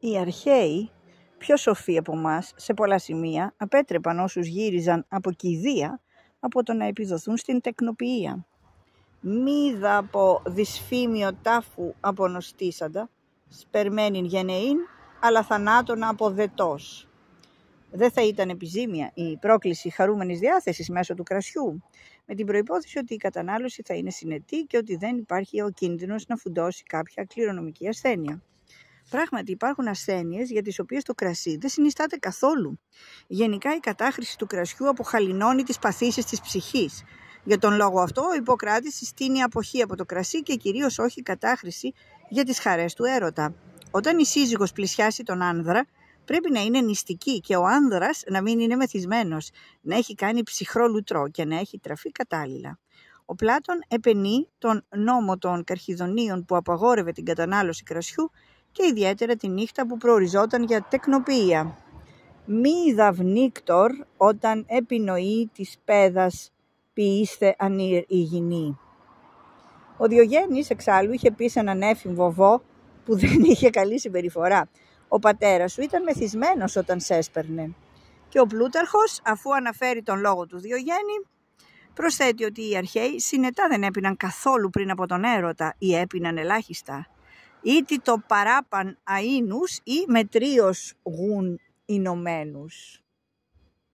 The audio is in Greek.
Οι αρχαίοι, πιο σοφοί από μας, σε πολλά σημεία, απέτρεπαν όσους γύριζαν από κηδεία από το να επιδοθούν στην τεκνοποιία. Μίδα από δυσφήμιο τάφου απονοστήσαντα, σπερμένην γενεήν, αλλά θανάτων αποδετός. Δεν θα ήταν επιζήμια η πρόκληση χαρούμενης διάθεσης μέσω του κρασιού, με την προϋπόθεση ότι η κατανάλωση θα είναι συνετή και ότι δεν υπάρχει ο κίνδυνος να φουντώσει κάποια κληρονομική ασθένεια. Πράγματι υπάρχουν ασθένειες για τις οποίες το κρασί δεν συνιστάται καθόλου. Γενικά η κατάχρηση του κρασιού αποχαλινώνει τις παθήσεις της ψυχής. Για τον λόγο αυτό ο Ιπποκράτης συστήνει αποχή από το κρασί και κυρίως όχι κατάχρηση για τις χαρές του έρωτα. Όταν η σύζυγος πλησιάσει τον άνδρα, πρέπει να είναι νηστική και ο άνδρας να μην είναι μεθυσμένος, να έχει κάνει ψυχρό λουτρό και να έχει τραφεί κατάλληλα. Ο Πλάτων επενεί τον νόμο των Καρχιδονίων που απαγόρευε την κατανάλωση κρασιού και ιδιαίτερα τη νύχτα που προοριζόταν για τεκνοποιία. Μη δαυνίκτορ όταν επινοεί της πέδας ποιήστε ανήρ υγιεινή. Ο Διογέννης εξάλλου είχε πει σε έναν έφηβο βοβό που δεν είχε καλή συμπεριφορά: ο πατέρας σου ήταν μεθυσμένος όταν σε έσπερνε. Και ο Πλούταρχος, αφού αναφέρει τον λόγο του Διογέννη, προσθέτει ότι οι αρχαίοι συνετά δεν έπιναν καθόλου πριν από τον έρωτα ή έπιναν ελάχιστα. Ήτι το παράπαν αΐνους ή μετρίως γουν ηνωμένους.